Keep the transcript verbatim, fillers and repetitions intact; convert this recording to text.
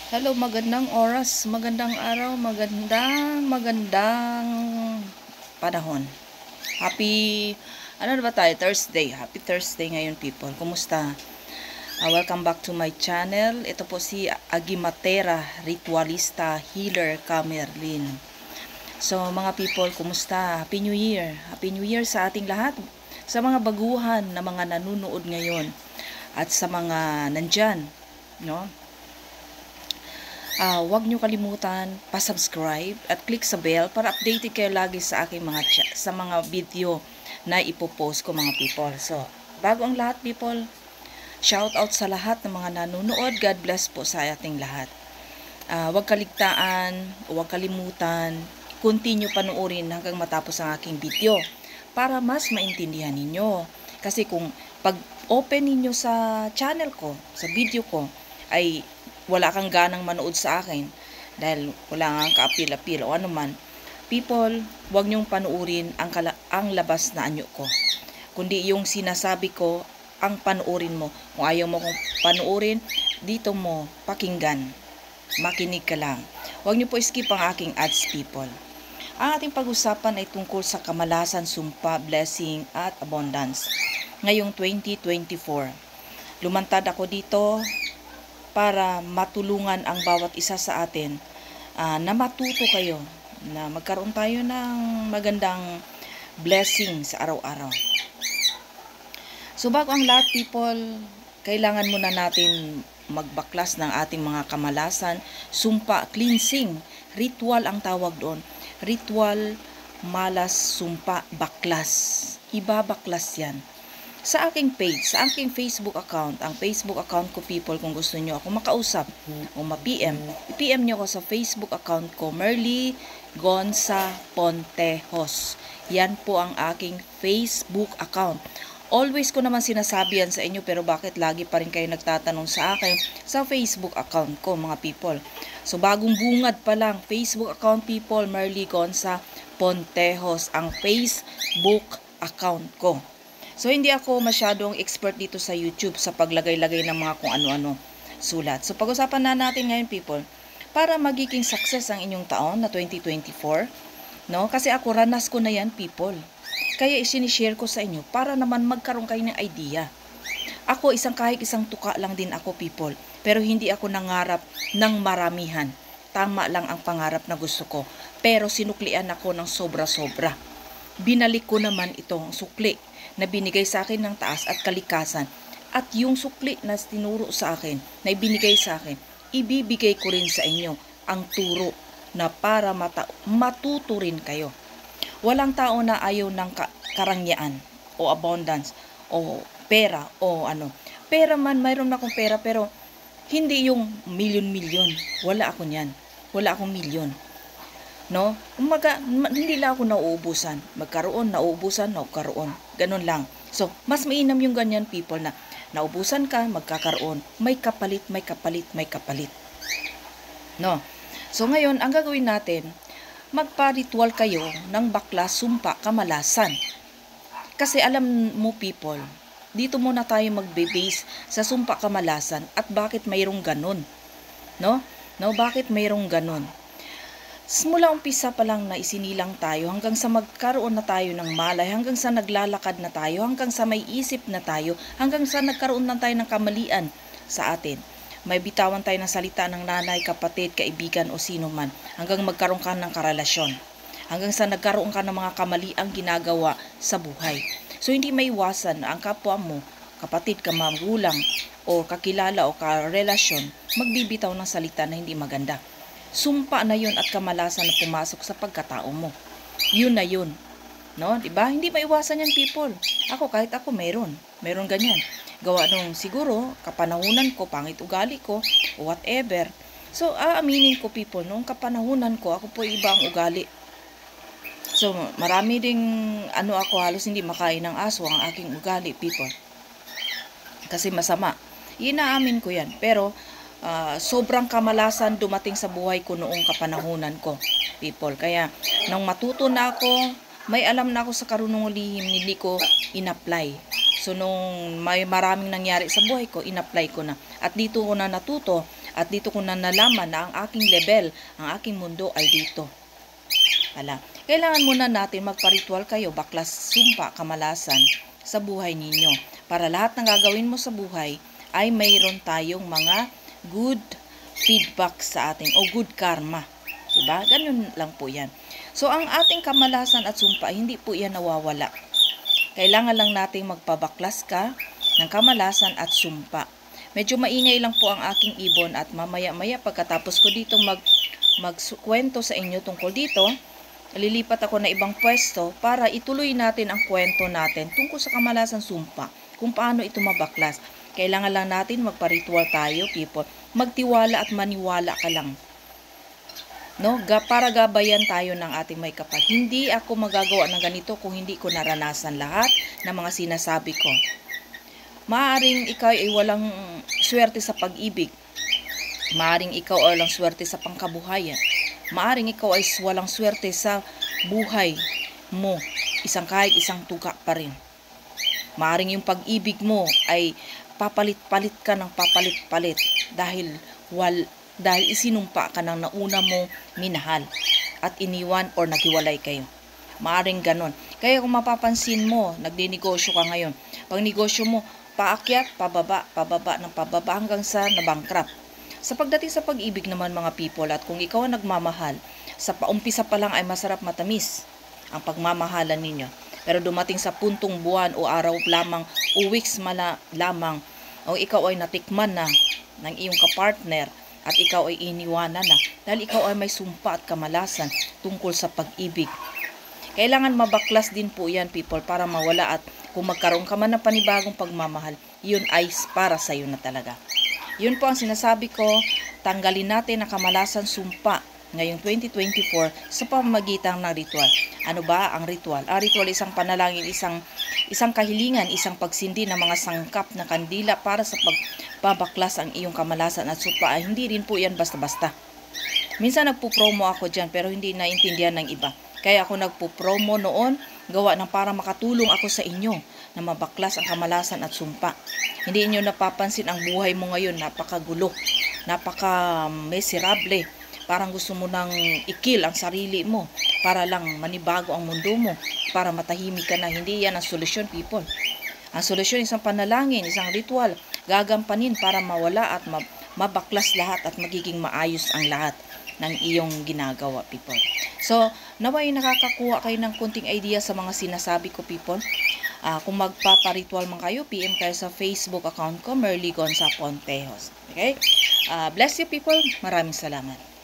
Hello, magandang oras, magandang araw, magandang, magandang panahon. Happy, ano na ba tayo? Thursday. Happy Thursday ngayon, people. Kumusta? Uh, welcome back to my channel. Ito po si Agimatera, Ritualista, Healer, Camerlin. So, mga people, kumusta? Happy New Year. Happy New Year sa ating lahat. Sa mga baguhan na mga nanunood ngayon. At sa mga nandyan, no? Uh, huwag nyo kalimutan pa-subscribe at click sa bell para updated kayo lagi sa aking mga sa mga video na ipopost ko, mga people. So, bago ang lahat, people, shout out sa lahat ng mga nanonood. God bless po sa ating lahat. Uh, huwag kaligtaan, huwag kalimutan, continue panoorin hanggang matapos ang aking video para mas maintindihan ninyo. Kasi kung pag open ninyo sa channel ko, sa video ko, ay wala kang ganang manood sa akin dahil wala nga kaapil-apil o ano man, people, huwag niyong panuurin ang, ang labas na anyo ko. Kundi yung sinasabi ko, ang panuurin mo. Kung ayaw mo kong panuurin, dito mo pakinggan. Makinig ka lang. Huwag niyo po skip ang aking ads, people. Ang ating pag-usapan ay tungkol sa kamalasan, sumpa, blessing, at abundance. Ngayong twenty twenty-four. Lumantad ako dito para matulungan ang bawat isa sa atin uh, na matuto kayo, na magkaroon tayo ng magandang blessing sa araw-araw. So bago ang lahat, people, kailangan muna natin magbaklas ng ating mga kamalasan, sumpa, cleansing, ritual ang tawag doon. Ritual, malas, sumpa, baklas. Ibabaklas yan. Sa aking page, sa aking Facebook account, ang Facebook account ko, people, kung gusto nyo ako makausap o ma-P M, i-P M nyo ako sa Facebook account ko, Merly Gonza Pontejos. Yan po ang aking Facebook account. Always ko naman sinasabi yan sa inyo, pero bakit lagi pa rin kayo nagtatanong sa akin sa Facebook account ko, mga people? So, bagong bungad pa lang, Facebook account, people, Merly Gonza Pontejos, ang Facebook account ko. So, hindi ako masyadong expert dito sa YouTube sa paglagay-lagay ng mga kung ano-ano sulat. So, pag-usapan na natin ngayon, people, para magiging success ang inyong taon na twenty twenty-four, no? Kasi ako, ranas ko na yan, people. Kaya isinishare ko sa inyo para naman magkaroon kayo ng idea. Ako, isang kahit isang tuka lang din ako, people. Pero hindi ako nangarap ng maramihan. Tama lang ang pangarap na gusto ko. Pero sinuklian ako ng sobra-sobra. Binalik ko naman itong sukli na binigay sa akin ng taas at kalikasan, at yung sukli na tinuro sa akin, na ibinigay sa akin, ibibigay ko rin sa inyo ang turo na para mata matuto rin kayo. Walang tao na ayaw ng ka karangyaan o abundance o pera o ano. Pera man, mayroon akong pera, pero hindi yung milyon-milyon. Wala ako niyan. Wala akong milyon. No? Umaga, hindi lang ako nauubusan. Magkaroon, nauubusan, naukaroon. Ganun lang. So, mas mainam yung ganyan, people, na naubusan ka, magkakaroon. May kapalit, may kapalit, may kapalit. No? So, ngayon, ang gagawin natin, magpa-ritual kayo ng bakla, sumpa, kamalasan. Kasi alam mo, people, dito muna tayo magbe-base sa sumpa, kamalasan at bakit mayroong ganun. No? No? Bakit mayroong ganun? Simula umpisa pa lang na isinilang tayo hanggang sa magkaroon na tayo ng malay, hanggang sa naglalakad na tayo, hanggang sa may isip na tayo, hanggang sa nagkaroon na tayo ng kamalian sa atin. May bitawan tayo ng salita ng nanay, kapatid, kaibigan o sino man, hanggang magkaroon ka ng karelasyon. Hanggang sa nagkaroon ka ng mga kamaliang ginagawa sa buhay. So hindi may iwasan na ang kapwa mo, kapatid, kamagulang, o kakilala o karelasyon, magbibitaw ng salita na hindi maganda. Sumpa na yun at kamalasan na pumasok sa pagkatao mo. Yun na yun. No? Diba? Hindi maiwasan yan, people. Ako, kahit ako, meron. Meron ganyan. Gawa nung siguro, kapanahunan ko, pangit ugali ko, o whatever. So, aaminin ko, people, nung kapanahunan ko, ako po iba ang ugali. So, marami ding, ano ako, halos hindi makain ng aso ang aking ugali, people. Kasi masama. Inaamin ko yan. Pero, Uh, sobrang kamalasan dumating sa buhay ko noong kapanahunan ko, people. Kaya, nang matuto na ako, may alam na ako sa karunungang lihim, hindi ko in-apply. So, nung may maraming nangyari sa buhay ko, in-apply ko na. At dito ko na natuto, at dito ko na nalaman na ang aking level, ang aking mundo ay dito. Pala. Kailangan muna natin magparitual kayo, baklas, sumpa, kamalasan sa buhay ninyo. Para lahat ng gagawin mo sa buhay ay mayroon tayong mga good feedback sa ating o good karma. Diba? Ganun lang po yan. So, ang ating kamalasan at sumpa, hindi po yan nawawala. Kailangan lang nating magpabaklas ka ng kamalasan at sumpa. Medyo maingay lang po ang aking ibon at mamaya-maya pagkatapos ko dito mag magkwento sa inyo tungkol dito, lilipat ako na ibang pwesto para ituloy natin ang kwento natin tungkol sa kamalasan sumpa, kung paano ito mabaklas. Kailangan lang natin magpa-ritual tayo, people. Magtiwala at maniwala ka lang. No, para gabayan tayo ng ating may kapal. Hindi ako magagawa ng ganito kung hindi ko naranasan lahat ng mga sinasabi ko. Maaring ikaw ay walang swerte sa pag-ibig. Maaring ikaw ay walang swerte sa pangkabuhayan. Maaring ikaw ay walang swerte sa buhay mo. Isang kahit isang tuga pa rin. Maaring yung pag-ibig mo ay papalit-palit ka ng papalit-palit dahil wal dahil isinumpa ka ng nauna mo minahal at iniwan or naghiwalay kayo. Maaring ganon. Kaya kung mapapansin mo, nagdinegosyo ka ngayon. Pag negosyo mo, paakyat, pababa, pababa ng pababa hanggang sa nabankrupt. Sa pagdating sa pag-ibig naman mga people, at kung ikaw ang nagmamahal, sa paumpisa pa lang ay masarap matamis ang pagmamahalan ninyo. Pero dumating sa puntong buwan o araw lamang o weeks mala lamang o ikaw ay natikman na ng iyong kapartner at ikaw ay iniwanan na dahil ikaw ay may sumpa at kamalasan tungkol sa pag-ibig. Kailangan mabaklas din po yan, people, para mawala at kung magkaroon ka man ng panibagong pagmamahal, yun ay para sa'yo na talaga. Yun po ang sinasabi ko, tanggalin natin ang kamalasan sumpa ngayong twenty twenty-four sa pamamagitan ng ritual. Ano ba ang ritual? Ang ritual isang panalangin, isang isang kahilingan, isang pagsindi ng mga sangkap na kandila para sa pagbabaklas ang iyong kamalasan at sumpa. Ay, hindi rin po yan basta-basta. Minsan nagpo-promo ako dyan pero hindi naintindihan ng iba. Kaya ako nagpo-promo noon, gawa ng para makatulong ako sa inyo na mabaklas ang kamalasan at sumpa. Hindi inyo napapansin ang buhay mo ngayon, napakagulo, napaka-miserable. Parang gusto mo nang ikil ang sarili mo para lang manibago ang mundo mo, para matahimik ka na. Hindi yan ang solusyon, people. Ang solusyon isang panalangin, isang ritual, gagampanin para mawala at mabaklas lahat at magiging maayos ang lahat ng iyong ginagawa, people. So, naway nakakakuha kayo ng kunting idea sa mga sinasabi ko, people. Uh, kung magpaparitual man kayo, P M kayo sa Facebook account ko, Merly Gonza Pontejos. Okay? Uh, bless you, people. Maraming salamat.